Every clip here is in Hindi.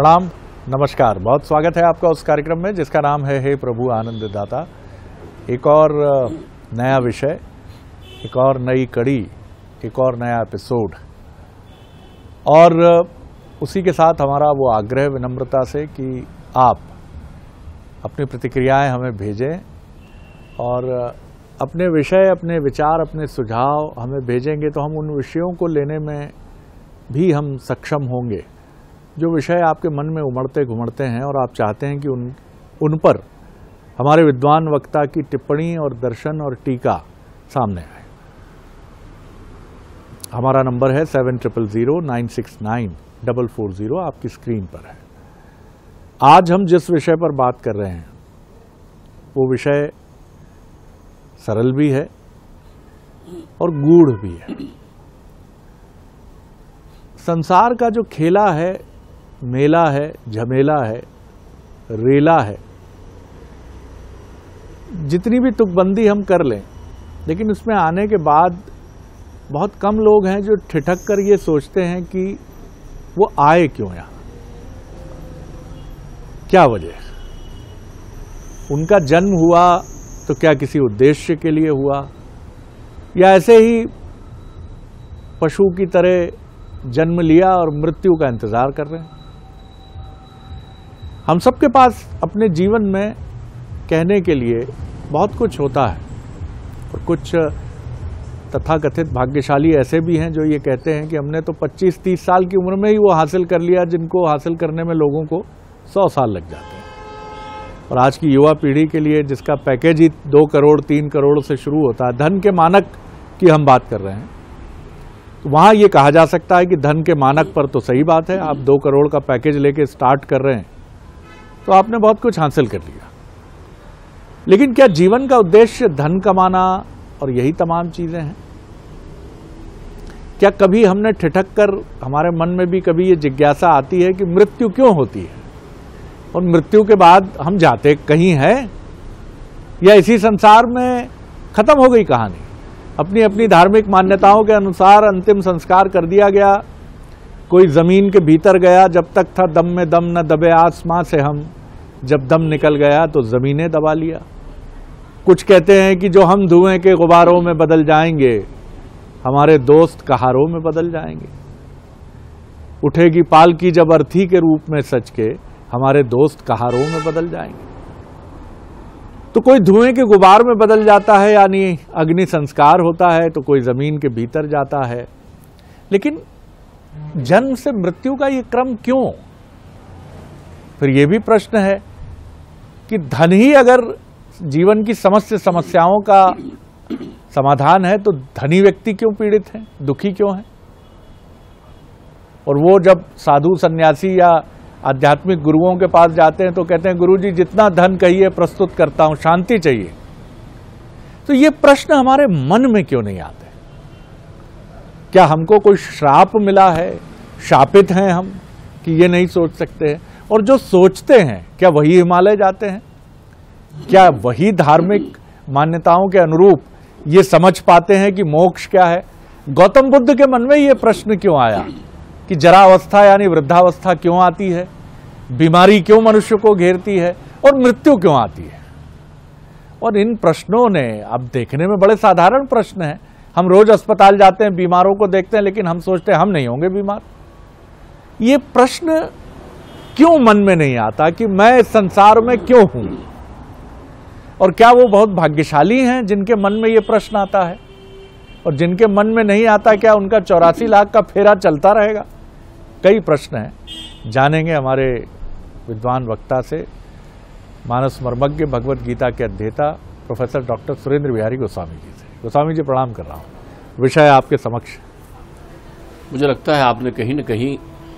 प्रणाम, नमस्कार। बहुत स्वागत है आपका उस कार्यक्रम में जिसका नाम है हे प्रभु आनंद दाता। एक और नया विषय, एक और नई कड़ी, एक और नया एपिसोड, और उसी के साथ हमारा वो आग्रह विनम्रता से कि आप अपनी प्रतिक्रियाएं हमें भेजें और अपने विषय, अपने विचार, अपने सुझाव हमें भेजेंगे तो हम उन विषयों को लेने में भी हम सक्षम होंगे जो विषय आपके मन में उमड़ते घुमड़ते हैं और आप चाहते हैं कि उन पर हमारे विद्वान वक्ता की टिप्पणी और दर्शन और टीका सामने आए। हमारा नंबर है 7000969440, आपकी स्क्रीन पर है। आज हम जिस विषय पर बात कर रहे हैं वो विषय सरल भी है और गूढ़ भी है। संसार का जो खेला है, मेला है, झमेला है, रेला है, जितनी भी तुकबंदी हम कर लें, लेकिन उसमें आने के बाद बहुत कम लोग हैं जो ठिठक कर ये सोचते हैं कि वो आए क्यों यहां, क्या वजह। उनका जन्म हुआ तो क्या किसी उद्देश्य के लिए हुआ, या ऐसे ही पशु की तरह जन्म लिया और मृत्यु का इंतजार कर रहे हैं। हम सबके पास अपने जीवन में कहने के लिए बहुत कुछ होता है और कुछ तथाकथित भाग्यशाली ऐसे भी हैं जो ये कहते हैं कि हमने तो 25-30 साल की उम्र में ही वो हासिल कर लिया जिनको हासिल करने में लोगों को 100 साल लग जाते हैं। और आज की युवा पीढ़ी के लिए जिसका पैकेज ही 2 करोड़ 3 करोड़ से शुरू होता है, धन के मानक की हम बात कर रहे हैं, तो वहाँ ये कहा जा सकता है कि धन के मानक पर तो सही बात है, आप 2 करोड़ का पैकेज लेके स्टार्ट कर रहे हैं तो आपने बहुत कुछ हासिल कर लिया। लेकिन क्या जीवन का उद्देश्य धन कमाना और यही तमाम चीजें हैं? क्या कभी हमने ठिठक कर, हमारे मन में भी कभी ये जिज्ञासा आती है कि मृत्यु क्यों होती है और मृत्यु के बाद हम जाते कहीं हैं या इसी संसार में खत्म हो गई कहानी? अपनी अपनी धार्मिक मान्यताओं के अनुसार अंतिम संस्कार कर दिया गया। कोई जमीन के भीतर गया, जब तक था दम में दम न दबे आसमां से हम, जब दम निकल गया तो जमीनें दबा लिया। कुछ कहते हैं कि जो हम धुएं के गुबारों में बदल जाएंगे, हमारे दोस्त कहारों में बदल जाएंगे। उठेगी पालकी जब अर्थी के रूप में सच के, हमारे दोस्त कहारों में बदल जाएंगे। तो कोई धुएं के गुबार में बदल जाता है यानी अग्नि संस्कार होता है, तो कोई जमीन के भीतर जाता है। लेकिन जन्म से मृत्यु का ये क्रम क्यों? फिर ये भी प्रश्न है कि धन ही अगर जीवन की समस्त समस्याओं का समाधान है तो धनी व्यक्ति क्यों पीड़ित है, दुखी क्यों है? और वो जब साधु सन्यासी या आध्यात्मिक गुरुओं के पास जाते हैं तो कहते हैं गुरुजी जितना धन कहिए प्रस्तुत करता हूं, शांति चाहिए। तो ये प्रश्न हमारे मन में क्यों नहीं आते? क्या हमको कोई श्राप मिला है, शापित हैं हम कि ये नहीं सोच सकते हैं? और जो सोचते हैं क्या वही हिमालय जाते हैं? क्या वही धार्मिक मान्यताओं के अनुरूप ये समझ पाते हैं कि मोक्ष क्या है? गौतम बुद्ध के मन में ये प्रश्न क्यों आया कि जरावस्था यानी वृद्धावस्था क्यों आती है, बीमारी क्यों मनुष्य को घेरती है और मृत्यु क्यों आती है? और इन प्रश्नों ने, अब देखने में बड़े साधारण प्रश्न हैं, हम रोज अस्पताल जाते हैं, बीमारों को देखते हैं, लेकिन हम सोचते हैं हम नहीं होंगे बीमार। ये प्रश्न क्यों मन में नहीं आता कि मैं इस संसार में क्यों हूं? और क्या वो बहुत भाग्यशाली हैं जिनके मन में ये प्रश्न आता है? और जिनके मन में नहीं आता, क्या उनका 84 लाख का फेरा चलता रहेगा? कई प्रश्न हैं, जानेंगे हमारे विद्वान वक्ता से, मानस मर्मज्ञ, भगवत गीता के अध्येता प्रोफेसर डॉक्टर सुरेंद्र बिहारी गोस्वामी जी से। गोस्वामी जी प्रणाम कर रहा हूँ, विषय आपके समक्ष। मुझे लगता है आपने कहीं न कहीं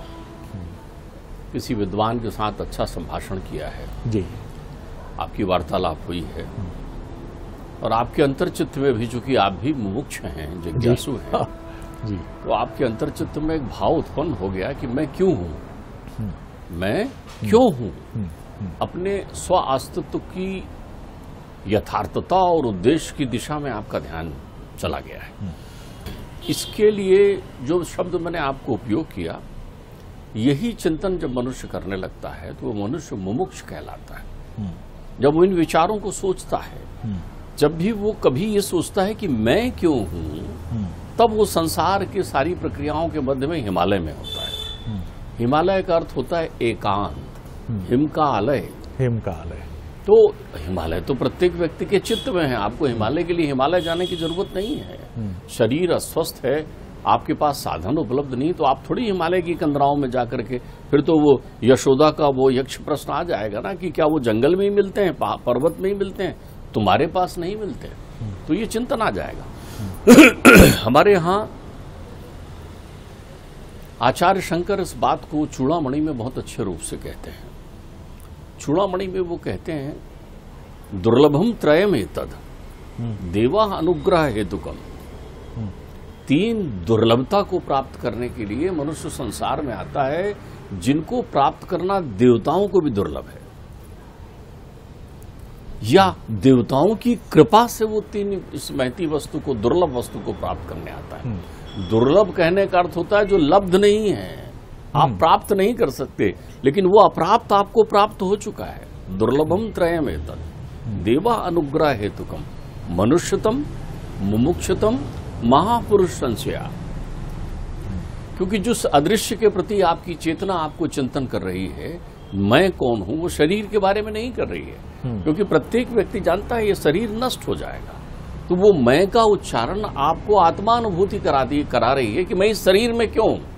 किसी विद्वान के साथ अच्छा संभाषण किया है जी, आपकी वार्तालाप हुई है और आपके अंतर्चित्त में भी, चूंकि आप भी मुमुक्ष हैं, जिज्ञासु हैं जी, तो आपके अंतर्चित्त में एक भाव उत्पन्न हो गया कि मैं क्यों हूं, मैं क्यों हूं। अपने स्व अस्तित्व की यथार्थता और उद्देश्य की दिशा में आपका ध्यान चला गया है। इसके लिए जो शब्द मैंने आपको उपयोग किया यही चिंतन जब मनुष्य करने लगता है तो वो मनुष्य मुमुक्ष कहलाता है। जब वो इन विचारों को सोचता है, जब भी वो कभी ये सोचता है कि मैं क्यों हूं, तब वो संसार की सारी प्रक्रियाओं के मध्य में हिमालय में होता है। हिमालय का अर्थ होता है एकांत, हिम का आलय। हिम का आलय। तो हिमालय तो प्रत्येक व्यक्ति के चित्त में है। आपको हिमालय के लिए हिमालय जाने की जरूरत नहीं है। शरीर अस्वस्थ है, आपके पास साधन उपलब्ध नहीं, तो आप थोड़ी हिमालय की कंदराओं में जाकर के, फिर तो वो यशोदा का वो यक्ष प्रश्न आ जाएगा ना कि क्या वो जंगल में ही मिलते हैं, पर्वत में ही मिलते हैं, तुम्हारे पास नहीं मिलते। तो ये चिंतन आ जाएगा। हमारे यहाँ आचार्य शंकर इस बात को चूड़ामणि में बहुत अच्छे रूप से कहते हैं। चूड़ामणि में वो कहते हैं, दुर्लभम त्रयमेतद देवा अनुग्रह हेतुकम। 3 दुर्लभता को प्राप्त करने के लिए मनुष्य संसार में आता है, जिनको प्राप्त करना देवताओं को भी दुर्लभ है, या देवताओं की कृपा से वो 3 इस महती वस्तु को, दुर्लभ वस्तु को प्राप्त करने आता है। दुर्लभ कहने का अर्थ होता है जो लब्ध नहीं है, आप प्राप्त नहीं कर सकते, लेकिन वो अप्राप्त आपको प्राप्त हो चुका है। दुर्लभम त्रयमेतद देवा अनुग्रह हेतुकम मनुष्यतम मुमुक्षतम महापुरुष संशया। क्योंकि जिस अदृश्य के प्रति आपकी चेतना आपको चिंतन कर रही है, मैं कौन हूं, वो शरीर के बारे में नहीं कर रही है। क्योंकि प्रत्येक व्यक्ति जानता है ये शरीर नष्ट हो जाएगा। तो वो मैं का उच्चारण आपको आत्मानुभूति करा रही है कि मैं इस शरीर में क्यों हूं।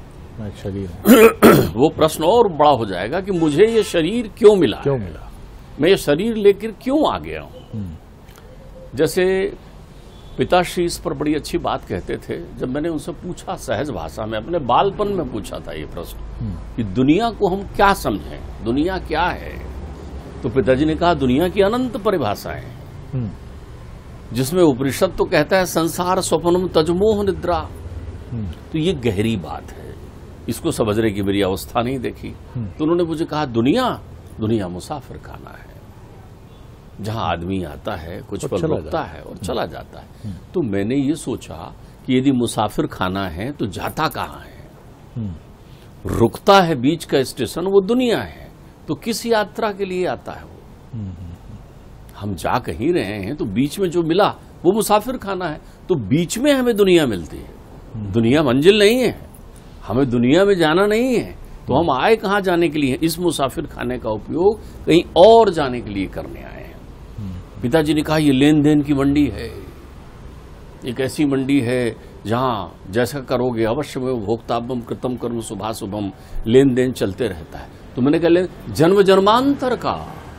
शरीर वो प्रश्न और बड़ा हो जाएगा कि मुझे ये शरीर क्यों मिला, मैं ये शरीर लेकर क्यों आ गया हूं। जैसे पिताश्री इस पर बड़ी अच्छी बात कहते थे। जब मैंने उनसे पूछा सहज भाषा में, अपने बालपन में पूछा था ये प्रश्न कि दुनिया को हम क्या समझें, दुनिया क्या है, तो पिताजी ने कहा दुनिया की अनंत परिभाषाएं, जिसमें उपनिषद तो कहता है संसार स्वप्नम तजमोह निद्रा। तो ये गहरी बात है, इसको समझने की मेरी अवस्था नहीं देखी। तो उन्होंने मुझे कहा दुनिया मुसाफिर खाना है, जहां आदमी आता है, कुछ पल रुकता है और चला जाता है। तो मैंने ये सोचा कि यदि मुसाफिर खाना है तो जाता कहाँ है, रुकता है बीच का स्टेशन, वो दुनिया है। तो किस यात्रा के लिए आता है वो, हम जा कहीं रहे हैं तो बीच में जो मिला वो मुसाफिर खाना है। तो बीच में हमें दुनिया मिलती है, दुनिया मंजिल नहीं है, हमें दुनिया में जाना नहीं है। तो हम आए कहाँ जाने के लिए, इस मुसाफिर खाने का उपयोग कहीं और जाने के लिए करने आए हैं। पिताजी ने कहा ये लेन देन की मंडी है, एक ऐसी मंडी है जहां जैसा करोगे अवश्य में भोक्ताभम कृतम कर्म शुभाशुभम, लेन देन चलते रहता है। तो मैंने कहा जन्म जन्मांतर का,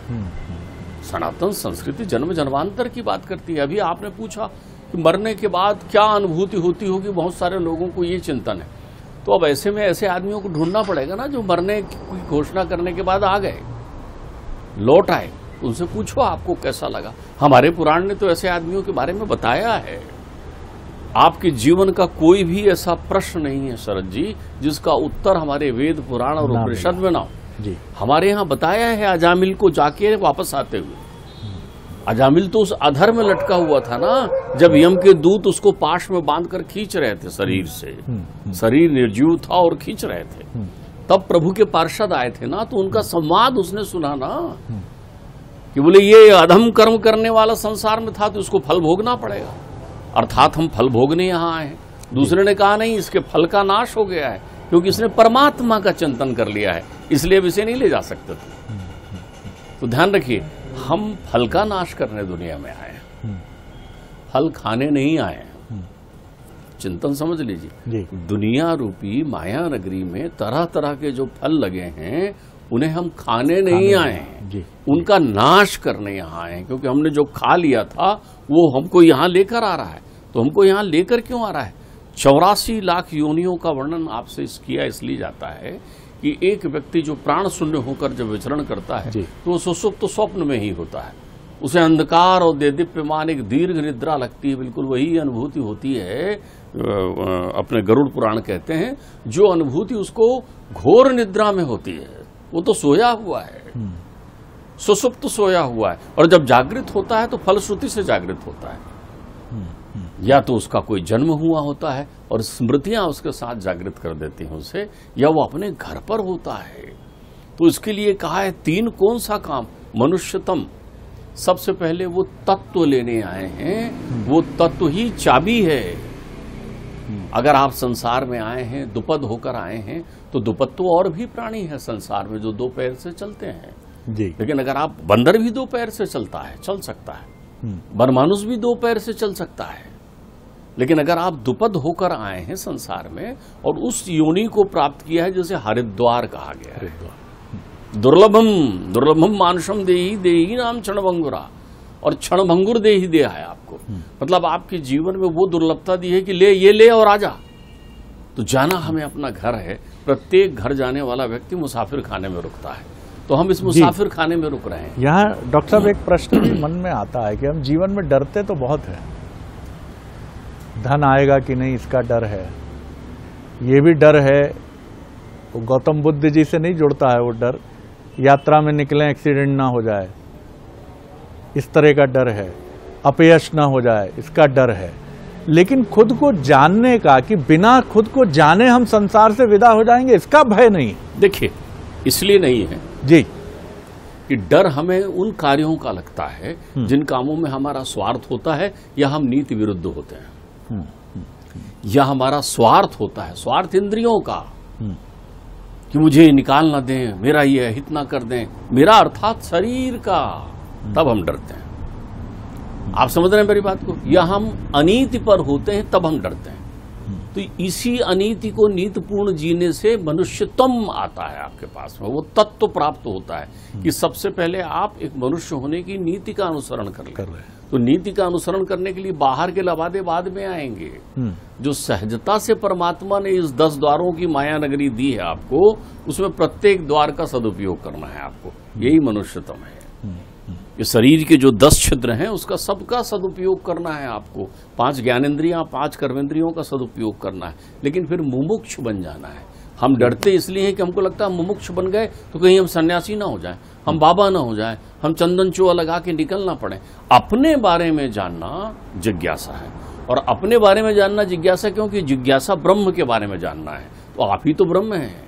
सनातन संस्कृति जन्म जन्मांतर की बात करती है। अभी आपने पूछा कि मरने के बाद क्या अनुभूति होती होगी, बहुत सारे लोगों को ये चिंतन है। तो अब ऐसे में ऐसे आदमियों को ढूंढना पड़ेगा ना जो मरने की घोषणा करने के बाद आ गए, लौट आए, उनसे पूछो आपको कैसा लगा। हमारे पुराण ने तो ऐसे आदमियों के बारे में बताया है। आपके जीवन का कोई भी ऐसा प्रश्न नहीं है शरद जी जिसका उत्तर हमारे वेद पुराण और उपनिषद में ना हो। हमारे यहाँ बताया है अजामिल को जाके वापस आते हुए। अजामिल तो उस अधर में लटका हुआ था ना, जब यम के दूत उसको पाश में बांधकर खींच रहे थे शरीर से, शरीर निर्जीव था और खींच रहे थे, तब प्रभु के पार्षद आए थे ना, तो उनका संवाद उसने सुना ना कि बोले ये अधम कर्म करने वाला संसार में था तो उसको फल भोगना पड़ेगा, अर्थात हम फल भोगने यहाँ आए हैं। दूसरे ने कहा नहीं, इसके फल का नाश हो गया है क्योंकि इसने परमात्मा का चिंतन कर लिया है, इसलिए अब इसे नहीं ले जा सकते थे। तो ध्यान रखिए, हम फल का नाश करने दुनिया में आए हैं, फल खाने नहीं आए हैं। चिंतन समझ लीजिए, दुनिया रूपी माया नगरी में तरह तरह के जो फल लगे हैं उन्हें हम खाने नहीं आए हैं, उनका नाश करने यहाँ आए हैं। क्योंकि हमने जो खा लिया था वो हमको यहाँ लेकर आ रहा है। तो हमको यहाँ लेकर क्यों आ रहा है? 84 लाख योनियों का वर्णन आपसे किया इसलिए जाता है कि एक व्यक्ति जो प्राण शून्य होकर जब विचरण करता है तो वो सुसुप्त तो स्वप्न में ही होता है, उसे अंधकार और देदीप्यमान एक दीर्घ निद्रा लगती है। बिल्कुल वही अनुभूति होती है, अपने गरुड़ पुराण कहते हैं, जो अनुभूति उसको घोर निद्रा में होती है, वो तो सोया हुआ है, सुसुप्त सोया हुआ है। और जब जागृत होता है तो फलश्रुति से जागृत होता है। या तो उसका कोई जन्म हुआ होता है और स्मृतियां उसके साथ जागृत कर देती हैं उसे, या वो अपने घर पर होता है। तो इसके लिए कहा है 3 कौन सा काम? मनुष्यतम, सबसे पहले वो तत्व लेने आए हैं, वो तत्व ही चाबी है। अगर आप संसार में आए हैं, दुपद होकर आए हैं, तो दुपद तो और भी प्राणी है संसार में जो 2 पैर से चलते हैं जी। लेकिन अगर आप, बंदर भी 2 पैर से चलता है, चल सकता है, बरमानुष भी 2 पैर से चल सकता है, लेकिन अगर आप दुपद होकर आए हैं संसार में और उस योनि को प्राप्त किया है, जैसे हरिद्वार कहा गया है, दुर्लभम दुर्लभम मानुषम देही देही नाम क्षणभंगुरा, और क्षणभंगुर देही दे है आपको, मतलब आपके जीवन में वो दुर्लभता दी है कि ले, ये ले और आजा। तो जाना हमें अपना घर है। प्रत्येक घर जाने वाला व्यक्ति मुसाफिर खाने में रुकता है, तो हम इस मुसाफिर खाने में रुक रहे हैं। यहाँ डॉक्टर साहब एक प्रश्न भी मन में आता है कि हम जीवन में डरते तो बहुत है, धन आएगा कि नहीं इसका डर है, ये भी डर है। वो गौतम बुद्ध जी से नहीं जुड़ता है वो डर, यात्रा में निकले एक्सीडेंट ना हो जाए इस तरह का डर है, अपयश ना हो जाए इसका डर है। लेकिन खुद को जानने का, कि बिना खुद को जाने हम संसार से विदा हो जाएंगे, इसका भय नहीं। देखिए, इसलिए नहीं है जी कि डर हमें उन कार्यों का लगता है जिन कामों में हमारा स्वार्थ होता है, या हम नीति विरुद्ध होते हैं, या हमारा स्वार्थ होता है, स्वार्थ इंद्रियों का, कि मुझे निकाल ना दें, मेरा ये हित ना कर दें, मेरा अर्थात शरीर का, तब हम डरते हैं। आप समझ रहे हैं मेरी बात को? या हम अनीति पर होते हैं तब हम डरते हैं। तो इसी अनीति को नीतिपूर्ण जीने से मनुष्यत्व आता है आपके पास में, वो तत्व प्राप्त होता है कि सबसे पहले आप एक मनुष्य होने की नीति का अनुसरण कर रहे हैं। तो नीति का अनुसरण करने के लिए बाहर के लवादे बाद में आएंगे। जो सहजता से परमात्मा ने इस 10 द्वारों की माया नगरी दी है आपको, उसमें प्रत्येक द्वार का सदुपयोग करना है आपको, यही मनुष्यत्व है। ये शरीर के जो 10 छिद्र हैं उसका सबका सदुपयोग करना है आपको, 5 ज्ञानेंद्रियां, 5 कर्मेंद्रियों का सदुपयोग करना है, लेकिन फिर मुमुक्ष बन जाना है। हम डरते इसलिए हैं कि हमको लगता है मुमुक्ष बन गए तो कहीं हम सन्यासी ना हो जाएं, हम बाबा ना हो जाएं, हम चंदन चोआ लगा के निकलना पड़े। अपने बारे में जानना जिज्ञासा है, और अपने बारे में जानना जिज्ञासा क्योंकि जिज्ञासा ब्रह्म के बारे में जानना है। तो आप ही तो ब्रह्म हैं,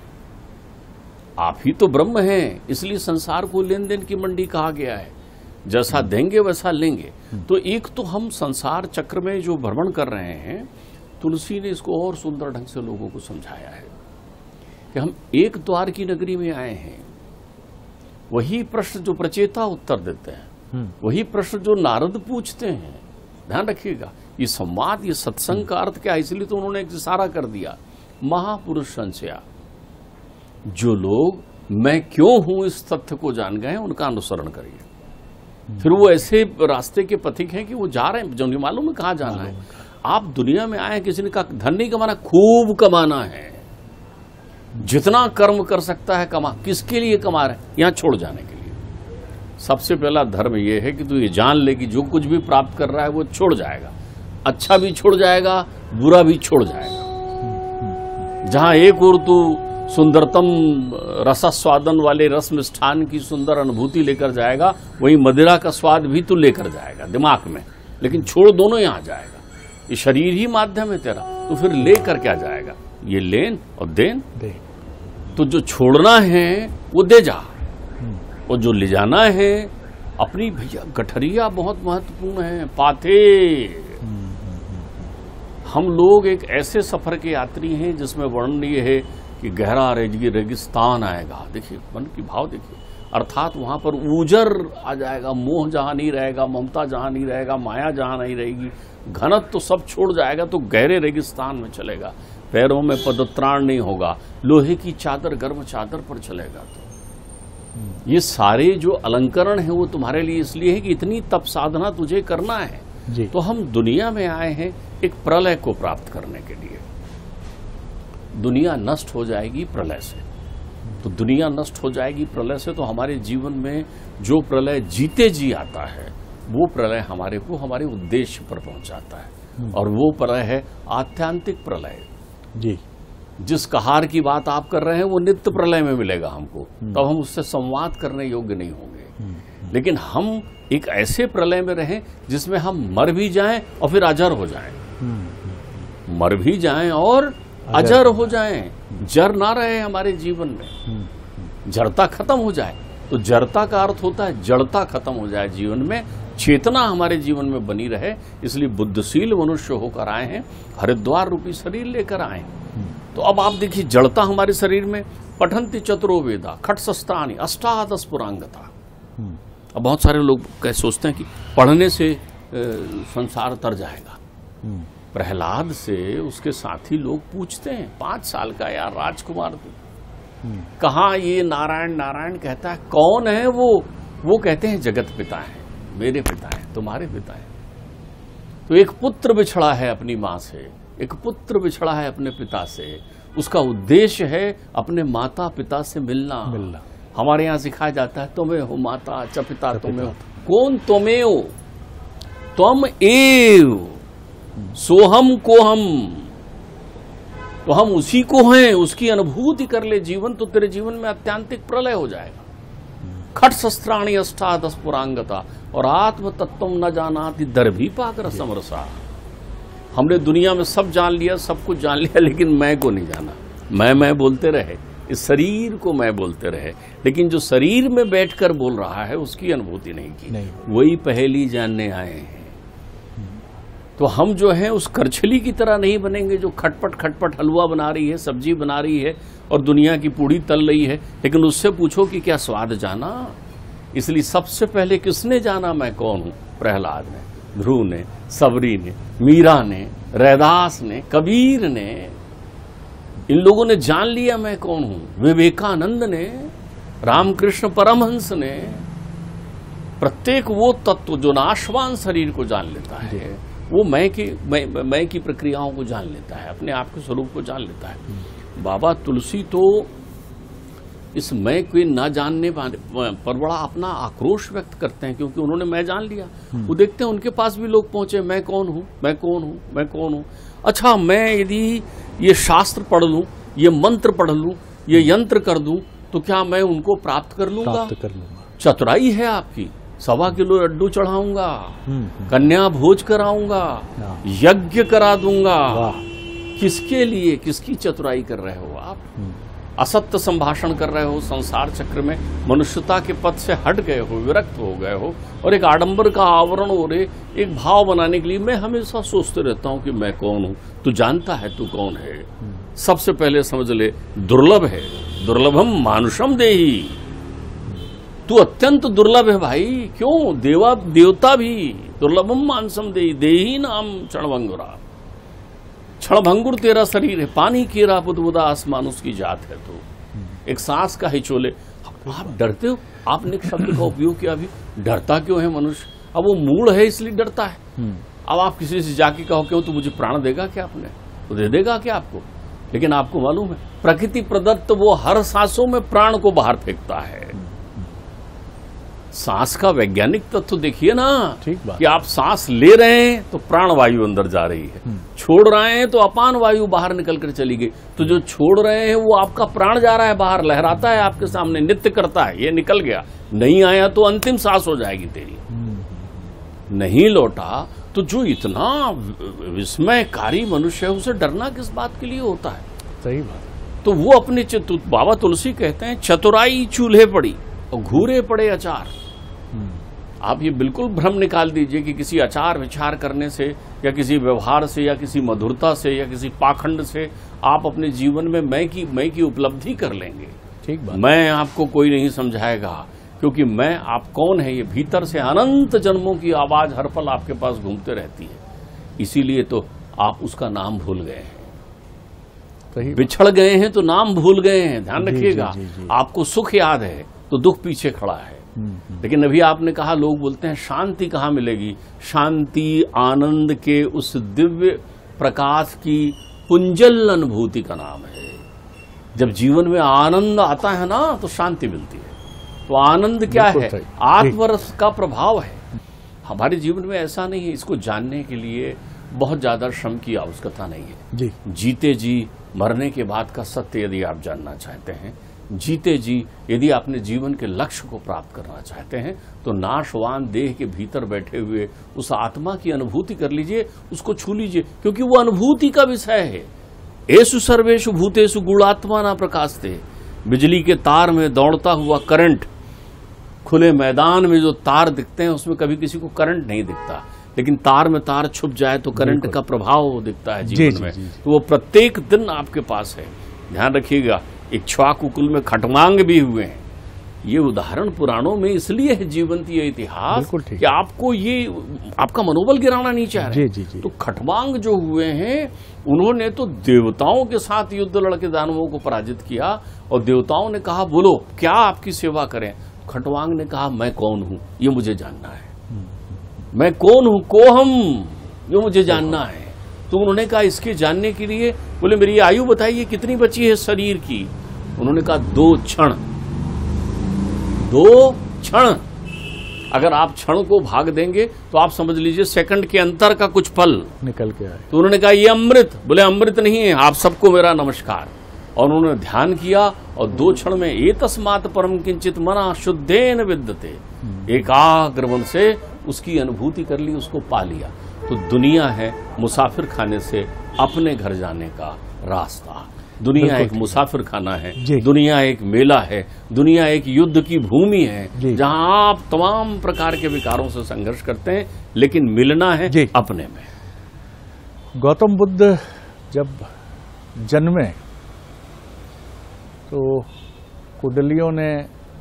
आप ही तो ब्रह्म हैं, इसलिए संसार को लेन देन की मंडी कहा गया है, जैसा देंगे वैसा लेंगे। तो एक तो हम संसार चक्र में जो भ्रमण कर रहे हैं, तुलसी ने इसको और सुंदर ढंग से लोगों को समझाया है कि हम एक द्वार की नगरी में आए हैं। वही प्रश्न जो प्रचेता उत्तर देते हैं, वही प्रश्न जो नारद पूछते हैं। ध्यान रखिएगा, ये संवाद, ये सत्संग का अर्थ क्या है, इसलिए तो उन्होंने एक इशारा कर दिया, महापुरुष संशया। जो लोग मैं क्यों हूं इस तथ्य को जान गए, उनका अनुसरण करिए। फिर वो ऐसे रास्ते के पथिक हैं कि वो जा रहे हैं, जो नहीं मालूम है कहाँ जाना है। आप दुनिया में आए, किसी ने कहा धन नहीं कमाना, खूब कमाना है, जितना कर्म कर सकता है कमा। किसके लिए कमा रहे हैं? यहाँ छोड़ जाने के लिए। सबसे पहला धर्म ये है कि तू ये जान ले कि जो कुछ भी प्राप्त कर रहा है वो छोड़ जाएगा, अच्छा भी छोड़ जाएगा, बुरा भी छोड़ जाएगा। जहां एक और तू सुंदरतम रसास्वादन वाले रस मिष्ठान की सुंदर अनुभूति लेकर जाएगा, वही मदिरा का स्वाद भी तू लेकर जाएगा दिमाग में, लेकिन छोड़ दोनों यहां जाएगा। ये शरीर ही माध्यम है तेरा, तो फिर लेकर क्या जाएगा? ये लेन और देन। तो जो छोड़ना है वो दे जा, और जो ले जाना है अपनी, भैया गठरिया बहुत महत्वपूर्ण है। पाथे, हम लोग एक ऐसे सफर के यात्री हैं जिसमें वर्णन ये है कि गहरा रेगिस्तान आएगा। देखिए मन की भाव देखिए, अर्थात वहां पर ऊजर आ जाएगा, मोह जहां नहीं रहेगा, ममता जहां नहीं रहेगा, माया जहां नहीं रहेगी, घनत्व तो सब छोड़ जाएगा, तो गहरे रेगिस्तान में चलेगा। पैरों में पदत्राण नहीं होगा, लोहे की चादर गर्म चादर पर चलेगा। तो ये सारे जो अलंकरण है वो तुम्हारे लिए इसलिए है कि इतनी तप साधना तुझे करना है जी। तो हम दुनिया में आए हैं एक प्रलय को प्राप्त करने के लिए। दुनिया नष्ट हो जाएगी प्रलय से, तो दुनिया नष्ट हो जाएगी प्रलय से, तो हमारे जीवन में जो प्रलय जीते जी आता है वो प्रलय हमारे को हमारे उद्देश्य पर पहुंचाता है, और वो प्रलय है आत्यांतिक प्रलय जी। जिस कहार की बात आप कर रहे हैं वो नित्य प्रलय में मिलेगा हमको, तब हम उससे संवाद करने योग्य नहीं होंगे। लेकिन हम एक ऐसे प्रलय में रहें जिसमें हम मर भी जाएं और फिर अजर हो जाएं। मर भी जाएं और अजर हो जाएं, जर ना रहे हमारे जीवन में, जड़ता खत्म हो जाए। तो जड़ता का अर्थ होता है जड़ता खत्म हो जाए जीवन में, चेतना हमारे जीवन में बनी रहे। इसलिए बुद्धशील मनुष्य होकर आए हैं, हरिद्वार रूपी शरीर लेकर आए। तो अब आप देखिए जड़ता हमारे शरीर में, पठन्ति चतुरो वेदा खट शस्त्राणि अष्टादश पुरांगता। अब बहुत सारे लोग सोचते हैं कि पढ़ने से संसार तर जाएगा। प्रहलाद से उसके साथी लोग पूछते हैं, 5 साल का यार राजकुमार तू, कहाँ ये नारायण नारायण कहता है, कौन है वो कहते हैं जगत पिता है, मेरे पिता है, तुम्हारे पिता है। तो एक पुत्र बिछड़ा है अपनी माँ से, एक पुत्र बिछड़ा है अपने पिता से, उसका उद्देश्य है अपने माता पिता से मिलना। हमारे यहाँ सिखाया जाता है तुम्हें हो माता च पिता तुम्हें हो, कौन तुम्हें, त्वम एव सोहम को हम, तो हम उसी को हैं, उसकी अनुभूति कर ले जीवन, तो तेरे जीवन में अत्यांतिक प्रलय हो जाएगा। खट शस्त्राणि अष्टादश पुरांगता और आत्म तत्व न जानाति दर्भी पाकर समरसा। हमने दुनिया में सब जान लिया, सब कुछ जान लिया, लेकिन मैं को नहीं जाना। मैं बोलते रहे, इस शरीर को मैं बोलते रहे, लेकिन जो शरीर में बैठकर बोल रहा है उसकी अनुभूति नहीं की। वही पहेली जानने आए हैं। तो हम जो है उस करछली की तरह नहीं बनेंगे जो खटपट खटपट हलवा बना रही है, सब्जी बना रही है और दुनिया की पूड़ी तल रही है, लेकिन उससे पूछो कि क्या स्वाद जाना। इसलिए सबसे पहले किसने जाना मैं कौन हूं? प्रहलाद ने, ध्रुव ने, सबरी ने, मीरा ने, रैदास ने, कबीर ने, इन लोगों ने जान लिया मैं कौन हूं। विवेकानंद ने, रामकृष्ण परमहंस ने, प्रत्येक वो तत्व जो नाशवान शरीर को जान लेता है, वो मैं की प्रक्रियाओं को जान लेता है, अपने आप के स्वरूप को जान लेता है। बाबा तुलसी तो इस मैं को न जानने पर बड़ा अपना आक्रोश व्यक्त करते हैं, क्योंकि उन्होंने मैं जान लिया। वो देखते हैं उनके पास भी लोग पहुंचे, मैं कौन हूं, मैं कौन हूं, मैं कौन हूं। अच्छा, मैं यदि ये शास्त्र पढ़ लूं, ये मंत्र पढ़ लूं, ये यंत्र कर दूं, तो क्या मैं उनको प्राप्त कर लूंगा? चतुराई है आपकी। 1.25 किलो लड्डू चढ़ाऊंगा, कन्या भोज कराऊंगा, यज्ञ करा दूंगा। किसके लिए, किसकी चतुराई कर रहे हो आप? असत्य संभाषण कर रहे हो, संसार चक्र में मनुष्यता के पथ से हट गए हो, विरक्त हो गए हो, और एक आडंबर का आवरण और एक भाव बनाने के लिए मैं हमेशा सोचते रहता हूं कि मैं कौन हूं। तू जानता है तू कौन है? सबसे पहले समझ ले, दुर्लभ है, दुर्लभम मानुषम देही। तू अत्यंत दुर्लभ है भाई। क्यों? देवता भी दुर्लभम मानसम देही नाम क्षणभंगुरा। क्षणभंगुर तेरा शरीर है, पानी केरा बुदबुदा आसमान उसकी जात है। तो एक सांस का हिचोले। आप डरते हो, आपने एक शब्द का उपयोग किया अभी, डरता क्यों है मनुष्य? अब वो मूड है इसलिए डरता है। अब आप किसी से जाके कहो क्यों तू मुझे प्राण देगा क्या? आपने तो दे देगा क्या आपको? लेकिन आपको मालूम है प्रकृति प्रदत्त वो हर सांसों में प्राण को बाहर फेंकता है। सांस का वैज्ञानिक तत्व देखिए ना, कि आप सांस ले रहे हैं तो प्राण वायु अंदर जा रही है, छोड़ रहे हैं तो अपान वायु बाहर निकल कर चली गई। तो जो छोड़ रहे हैं वो आपका प्राण जा रहा है बाहर, लहराता है आपके सामने, नृत्य करता है, ये निकल गया, नहीं आया तो अंतिम सांस हो जाएगी तेरी। नहीं लौटा तो जो इतना विस्मयकारी मनुष्य है उसे डरना किस बात के लिए होता है? सही बात। तो वो अपने बाबा तुलसी कहते हैं चतुराई चूल्हे पड़ी और घूरे पड़े अचार। आप ये बिल्कुल भ्रम निकाल दीजिए कि किसी आचार विचार करने से या किसी व्यवहार से या किसी मधुरता से या किसी पाखंड से आप अपने जीवन में मैं की उपलब्धि कर लेंगे। ठीक बात। मैं आपको कोई नहीं समझाएगा, क्योंकि मैं आप कौन है ये भीतर से अनंत जन्मों की आवाज हर पल आपके पास घूमते रहती है। इसीलिए तो आप उसका नाम भूल गए हैं, बिछड़ गए हैं तो नाम भूल गए हैं। ध्यान रखिएगा, आपको सुख याद है तो दुख पीछे खड़ा है। लेकिन अभी आपने कहा, लोग बोलते हैं शांति कहाँ मिलेगी? शांति आनंद के उस दिव्य प्रकाश की पुंजल अनुभूति का नाम है। जब जीवन में आनंद आता है ना तो शांति मिलती है। तो आनंद क्या है? आत्मरस का प्रभाव है। हमारे जीवन में ऐसा नहीं है। इसको जानने के लिए बहुत ज्यादा श्रम की आवश्यकता नहीं है। जीते जी मरने के बाद का सत्य यदि आप जानना चाहते हैं जीते जी यदि अपने जीवन के लक्ष्य को प्राप्त करना चाहते हैं तो नाशवान देह के भीतर बैठे हुए उस आत्मा की अनुभूति कर लीजिए, उसको छू लीजिए, क्योंकि वो अनुभूति का विषय है। एषु सर्वेषु भूतेषु गुणात्मा न प्रकाशते। बिजली के तार में दौड़ता हुआ करंट, खुले मैदान में जो तार दिखते हैं उसमें कभी किसी को करंट नहीं दिखता, लेकिन तार में तार छुप जाए तो करंट का प्रभाव दिखता है जीवन में। तो वो प्रत्येक दिन आपके पास है। ध्यान रखिएगा, इक्ष्वाकु कुल में खटवांग भी हुए हैं। ये उदाहरण पुराणों में इसलिए है जीवंत ये इतिहास कि आपको ये आपका मनोबल गिराना नहीं चाह रहे। तो खटवांग जो हुए हैं उन्होंने तो देवताओं के साथ युद्ध लड़के दानवों को पराजित किया, और देवताओं ने कहा बोलो क्या आपकी सेवा करें। खटवांग ने कहा मैं कौन हूं ये मुझे जानना है, मैं कौन हूं, कोहम, ये मुझे जानना है। तो उन्होंने कहा इसके जानने के लिए बोले मेरी आयु बताइए कितनी बची है शरीर की। उन्होंने कहा 2 क्षण। 2 क्षण, अगर आप क्षण को भाग देंगे तो आप समझ लीजिए सेकंड के अंतर का कुछ पल निकल के आए। तो उन्होंने कहा ये अमृत, बोले अमृत नहीं है, आप सबको मेरा नमस्कार। और उन्होंने ध्यान किया और 2 क्षण में एतस्मात् परम किंचित मना शुद्धेन विद्यते, एकाग्र मन से उसकी अनुभूति कर ली, उसको पा लिया। तो दुनिया है मुसाफिर खाने से अपने घर जाने का रास्ता। दुनिया एक मुसाफिर खाना है, दुनिया एक मेला है, दुनिया एक युद्ध की भूमि है जहां आप तमाम प्रकार के विकारों से संघर्ष करते हैं, लेकिन मिलना है अपने में। गौतम बुद्ध जब जन्मे तो कुंडलियों ने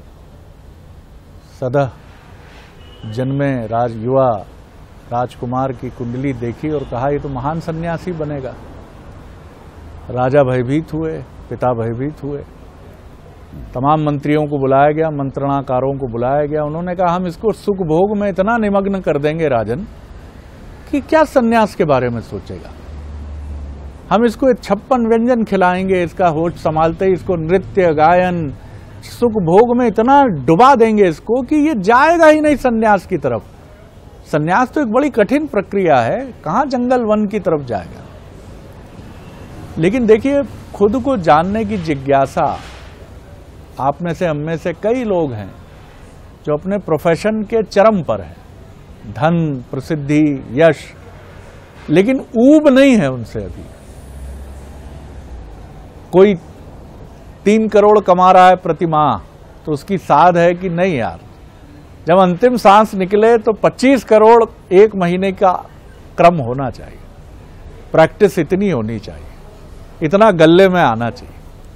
सदा जन्मे युवा राजकुमार की कुंडली देखी और कहा ये तो महान सन्यासी बनेगा। राजा भयभीत हुए, पिता भयभीत हुए, तमाम मंत्रियों को बुलाया गया, मंत्रणाकारों को बुलाया गया। उन्होंने कहा हम इसको सुख भोग में इतना निमग्न कर देंगे राजन कि क्या सन्यास के बारे में सोचेगा। हम इसको 56 व्यंजन खिलाएंगे, इसका होश संभालते ही इसको नृत्य गायन सुख भोग में इतना डुबा देंगे इसको कि ये जाएगा ही नहीं सन्यास की तरफ। सन्यास तो एक बड़ी कठिन प्रक्रिया है, कहां जंगल वन की तरफ जाएगा। लेकिन देखिए, खुद को जानने की जिज्ञासा, आप में से हम में से कई लोग हैं जो अपने प्रोफेशन के चरम पर हैं, धन प्रसिद्धि यश, लेकिन ऊब नहीं है उनसे। अभी कोई 3 करोड़ कमा रहा है प्रति माह तो उसकी साध है कि नहीं यार, जब अंतिम सांस निकले तो 25 करोड़ 1 महीने का क्रम होना चाहिए, प्रैक्टिस इतनी होनी चाहिए, इतना गल्ले में आना चाहिए।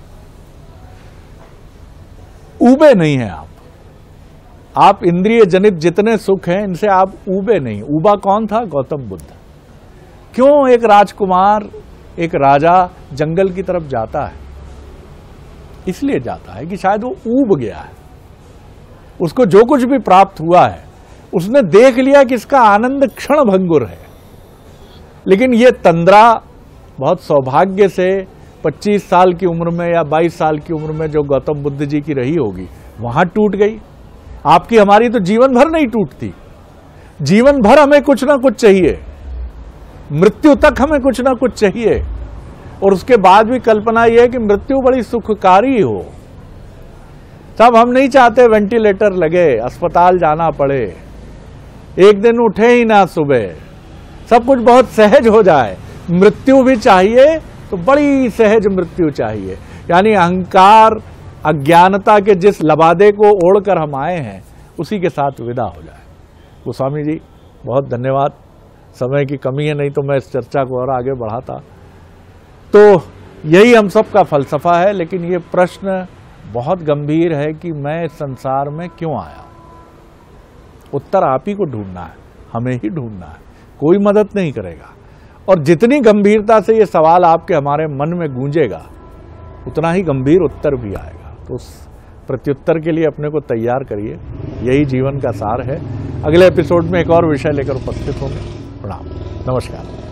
ऊबे नहीं है आप इंद्रिय जनित जितने सुख हैं इनसे आप ऊबे नहीं। ऊबा कौन था? गौतम बुद्ध। क्यों एक राजकुमार, एक राजा जंगल की तरफ जाता है? इसलिए जाता है कि शायद वो ऊब गया है, उसको जो कुछ भी प्राप्त हुआ है उसने देख लिया कि इसका आनंद क्षण भंगुर है। लेकिन ये तंद्रा बहुत सौभाग्य से 25 साल की उम्र में या 22 साल की उम्र में जो गौतम बुद्ध जी की रही होगी वहां टूट गई। आपकी हमारी तो जीवन भर नहीं टूटती, जीवन भर हमें कुछ ना कुछ चाहिए, मृत्यु तक हमें कुछ ना कुछ चाहिए। और उसके बाद भी कल्पना यह है कि मृत्यु बड़ी सुखकारी हो। तब हम नहीं चाहते वेंटिलेटर लगे, अस्पताल जाना पड़े, एक दिन उठे ही ना सुबह, सब कुछ बहुत सहज हो जाए। मृत्यु भी चाहिए तो बड़ी सहज मृत्यु चाहिए, यानी अहंकार अज्ञानता के जिस लबादे को ओढ़कर हम आए हैं उसी के साथ विदा हो जाए। गोस्वामी जी बहुत धन्यवाद। समय की कमी है, नहीं तो मैं इस चर्चा को और आगे बढ़ाता। तो यही हम सब का फलसफा है। लेकिन ये प्रश्न बहुत गंभीर है कि मैं इस संसार में क्यों आया। उत्तर आप ही को ढूंढना है, हमें ही ढूंढना है, कोई मदद नहीं करेगा। और जितनी गंभीरता से ये सवाल आपके हमारे मन में गूंजेगा उतना ही गंभीर उत्तर भी आएगा। तो उस प्रत्युत्तर के लिए अपने को तैयार करिए, यही जीवन का सार है। अगले एपिसोड में एक और विषय लेकर उपस्थित होंगे। प्रणाम, नमस्कार।